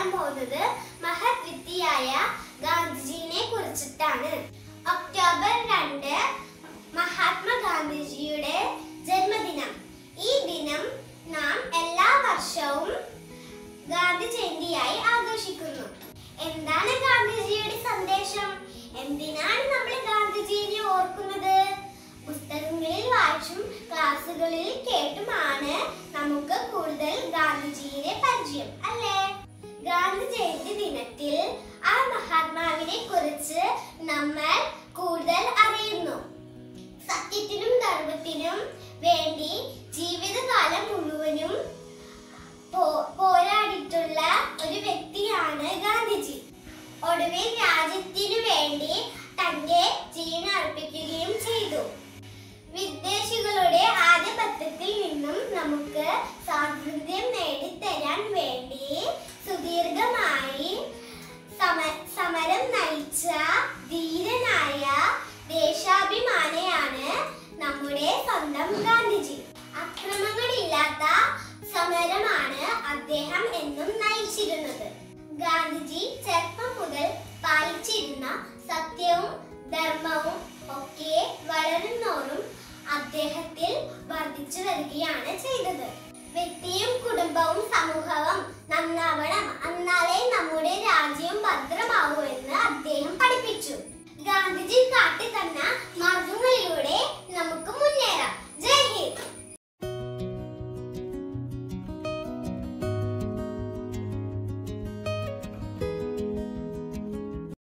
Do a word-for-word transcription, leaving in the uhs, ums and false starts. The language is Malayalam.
പറയാൻ പോകുന്നത് മഹത് വ്യക്തിയായ ഗാന്ധിജിയെ കുറിച്ചിട്ടാണ്. ഒക്ടോബർ രണ്ട് മഹാത്മാഗാന്ധിജിയുടെ ജന്മദിനം. ഈ ദിനം നാം എല്ലാ വർഷവും ഗാന്ധി ജയന്തിയായി ആഘോഷിക്കുന്നു. എന്താണ് ഗാന്ധിജിയുടെ സന്ദേശം? എന്തിനാണ് നമ്മൾ ഗാന്ധിജിയെ ഓർക്കുന്നത്? പുസ്തകങ്ങളിൽ വായിച്ചും ക്ലാസ്സുകളിൽ കേട്ടുമാണ് നമുക്ക് കൂടുതൽ ഗാന്ധിജിയെ പരിചയം, അല്ലേ? ഗാന്ധി ജയന്തി ദിനത്തിൽ ആ മഹാത്മാവിനെ കുറിച്ച് നമ്മൾ കൂടുതൽ അറിയുന്നു. സത്യത്തിനും ധർമ്മത്തിനും വേണ്ടി ജീവിതകാലം മുഴുവനും പോരാടിയിട്ടുള്ള ഒരു വ്യക്തിയാണ് ഗാന്ധിജി. ഒടുവിൽ രാജ്യത്തിനു വേണ്ടി തന്റെ ജീവൻ അർപ്പിക്കുകയും ചെയ്തു. വിദേശികളുടെ ആധിപത്യത്തിൽ നിന്നും നമുക്ക് സ്വാതന്ത്ര്യം നേടിത്തരാൻ വേണ്ടി സുദീർഘമായി സമരം നയിച്ച ധീരനായ ദേശാഭിമാനിയാണ് നമ്മുടെ സ്വന്തം ഗാന്ധിജി. അക്രമങ്ങളില്ലാത്ത സമരമാണ് അദ്ദേഹം എന്നും നയിച്ചിരുന്നത്. ഗാന്ധിജി ചെറുപ്പം മുതൽ പാലിച്ചിരുന്ന സത്യവും ധർമ്മവും ഒക്കെ വളരുന്നോറും അദ്ദേഹത്തിൽ വർദ്ധിച്ചു വരികയാണ് ചെയ്തത്. വ്യക്തിയും കുടുംബവും സമൂഹവും നന്നാവണം, എന്നാലേ നമ്മുടെ രാജ്യം ഭദ്രമാവൂ എന്ന് അദ്ദേഹം പഠിപ്പിച്ചു. ഗാന്ധിജി കാട്ടിത്തന്ന